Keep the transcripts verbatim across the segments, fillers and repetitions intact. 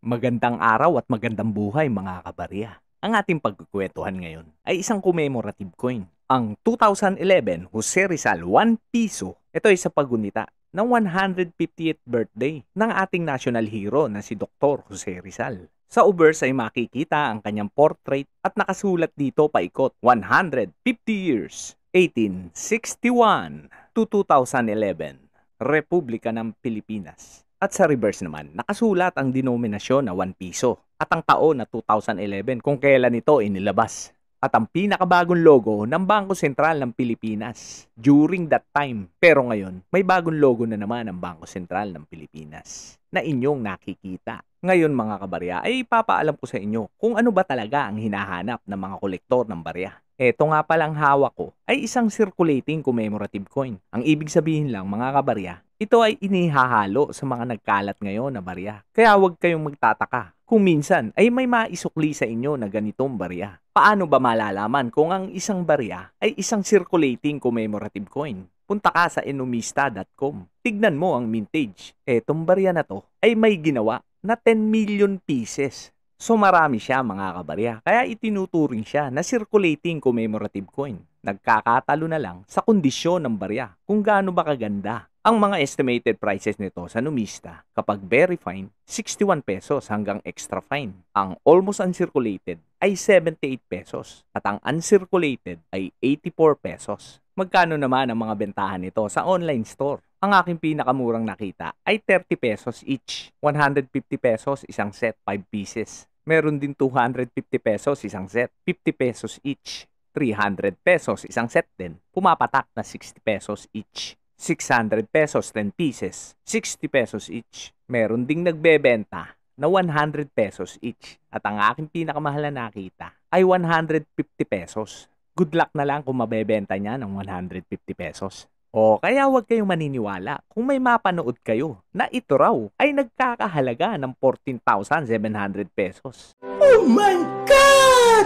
Magandang araw at magandang buhay mga kabarya. Ang ating pagkukwentuhan ngayon ay isang commemorative coin. Ang two thousand eleven Jose Rizal one piso. Ito ay sa paggunita ng one hundred fiftieth birthday ng ating national hero na si Doctor Jose Rizal. Sa obverse ay makikita ang kanyang portrait at nakasulat dito paikot one hundred fifty years, eighteen sixty-one to two thousand eleven, Republika ng Pilipinas. At sa reverse naman, nakasulat ang denominasyon na one piso at ang taon na two thousand eleven kung kailan ito inilabas. At ang pinakabagong logo ng Bangko Sentral ng Pilipinas during that time. Pero ngayon, may bagong logo na naman ang Bangko Sentral ng Pilipinas na inyong nakikita. Ngayon mga kabarya, ay ipapaalam ko sa inyo kung ano ba talaga ang hinahanap ng mga kolektor ng barya. Ito nga palang hawak ko ay isang circulating commemorative coin. Ang ibig sabihin lang mga kabarya, ito ay inihahalo sa mga nagkalat ngayon na barya. Kaya huwag kayong magtataka kung minsan ay may maisukli sa inyo na ganitong barya. Paano ba malalaman kung ang isang barya ay isang circulating commemorative coin? Punta ka sa enomista dot com. Tignan mo ang mintage. Etong barya na to ay may ginawa na ten million pieces. So marami siya mga kabarya. Kaya itinuturing siya na circulating commemorative coin. Nagkakatalo na lang sa kondisyon ng barya kung gaano ba kaganda. Ang mga estimated prices nito sa numista, kapag very fine, sixty-one pesos hanggang extra fine. Ang almost uncirculated ay seventy-eight pesos at ang uncirculated ay eighty-four pesos. Magkano naman ang mga bentahan nito sa online store? Ang aking pinakamurang nakita ay thirty pesos each, one hundred fifty pesos isang set, five pieces. Meron din two hundred fifty pesos isang set, fifty pesos each, three hundred pesos isang set din, pumapatak na sixty pesos each. six hundred pesos, ten pieces, sixty pesos each. Meron ding nagbebenta na one hundred pesos each. At ang aking pinakamahal na nakita ay one hundred fifty pesos. Good luck na lang kung mabebenta niya ng one hundred fifty pesos. O kaya huwag kayong maniniwala kung may mapanood kayo na ito raw ay nagkakahalaga ng fourteen thousand seven hundred pesos. Oh my God!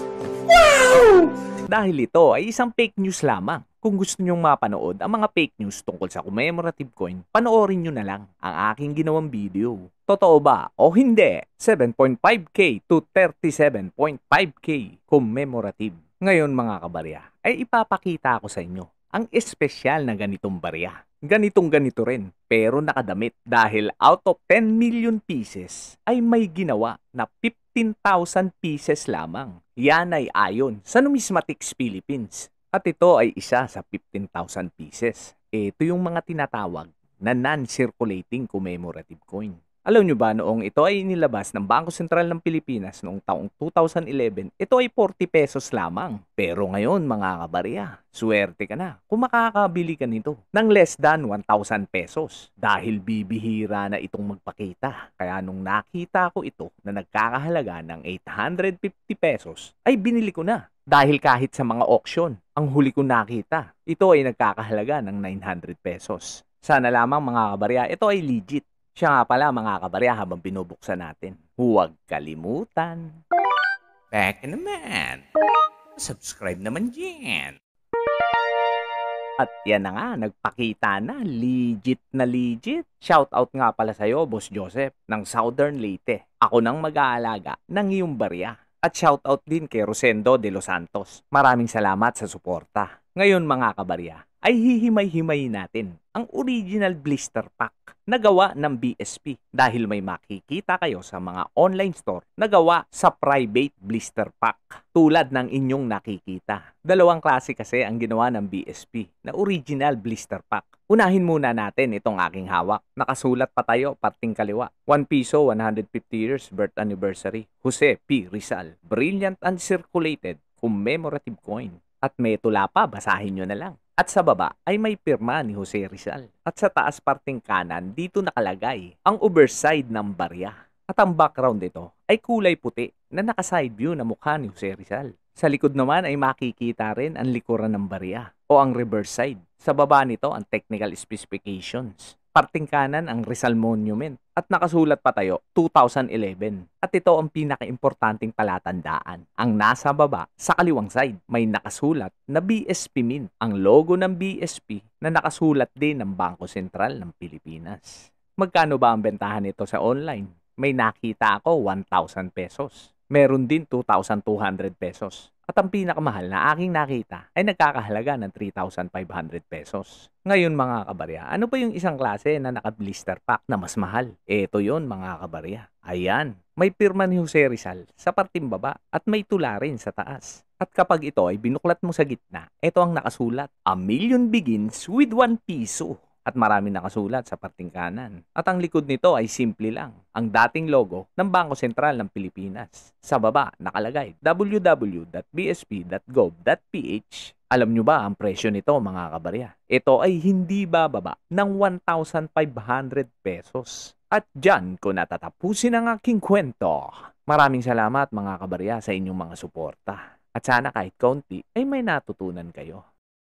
Wow! Dahil ito ay isang fake news lamang. Kung gusto nyong mapanood ang mga fake news tungkol sa commemorative coin, panoorin nyo na lang ang aking ginawang video. Totoo ba o hindi? seven point five K to thirty-seven point five K commemorative. Ngayon mga kabarya, ay ipapakita ko sa inyo ang espesyal na ganitong barya. Ganitong ganito rin, pero nakadamit dahil out of ten million pieces ay may ginawa na fifteen thousand pieces lamang. Yan ay ayon sa Numismatics Philippines. At ito ay isa sa fifteen thousand pieces. Ito yung mga tinatawag na non-circulating commemorative coin. Alam nyo ba noong ito ay inilabas ng Bangko Sentral ng Pilipinas noong taong two thousand eleven, ito ay forty pesos lamang. Pero ngayon mga kabarya, swerte ka na kung makakabili ka nito ng less than one thousand pesos. Dahil bibihira na itong magpakita. Kaya nung nakita ko ito na nagkakahalaga ng eight hundred fifty pesos, ay binili ko na. Dahil kahit sa mga auction, ang huli ko nakita, ito ay nagkakahalaga ng nine hundred pesos. Sana lamang mga kabarya, ito ay legit. Siya nga pala mga kabarya habang binubuksan natin. Huwag kalimutan. Back naman. Subscribe naman dyan. At yan na nga, nagpakita na. Legit na legit. Shoutout nga pala sa'yo, Boss Joseph, ng Southern Leyte. Ako nang mag-aalaga ng iyong barya. At shoutout din kay Rosendo de los Santos. Maraming salamat sa suporta. Ngayon mga kabarya, ay hihimay-himayin natin ang original blister pack na gawa ng B S P dahil may makikita kayo sa mga online store na gawa sa private blister pack tulad ng inyong nakikita. Dalawang klase kasi ang ginawa ng B S P na original blister pack. Unahin muna natin itong aking hawak. Nakasulat pa tayo, parting kaliwa. one piso, one hundred fifty years birth anniversary. Jose P. Rizal. Brilliant and circulated commemorative coin. At may tula pa, basahin nyo na lang. At sa baba ay may pirma ni Jose Rizal. At sa taas parting kanan, dito nakalagay ang overside ng barya. At ang background nito ay kulay puti na naka-side view na mukha ni Jose Rizal. Sa likod naman ay makikita rin ang likuran ng barya o ang reverse side. Sa baba nito ang technical specifications. Parting kanan ang Rizal Monument at nakasulat pa tayo two thousand eleven. At ito ang pinaka-importanting palatandaan. Ang nasa baba sa kaliwang side may nakasulat na B S P Mint, ang logo ng B S P na nakasulat din ng Bangko Sentral ng Pilipinas. Magkano ba ang bentahan nito sa online? May nakita ako one thousand pesos. Meron din two thousand two hundred pesos. At ang pinakamahal na aking nakita ay nagkakahalaga ng three thousand five hundred pesos. Ngayon mga kabarya, ano pa yung isang klase na naka-blister pack na mas mahal? Ito yon mga kabarya. Ayan, may pirma ni Jose Rizal sa parting baba at may tula rin sa taas. At kapag ito ay binuklat mo sa gitna, ito ang nakasulat. A million begins with one piso. At marami nakasulat sa parting kanan. At ang likod nito ay simple lang. Ang dating logo ng Bangko Sentral ng Pilipinas. Sa baba nakalagay w w w dot b s p dot gov dot p h. Alam nyo ba ang presyo nito mga kabarya? Ito ay hindi bababa ng one thousand five hundred pesos. At dyan ko natatapusin ang aking kwento. Maraming salamat mga kabarya sa inyong mga suporta. At sana kahit kaunti ay may natutunan kayo.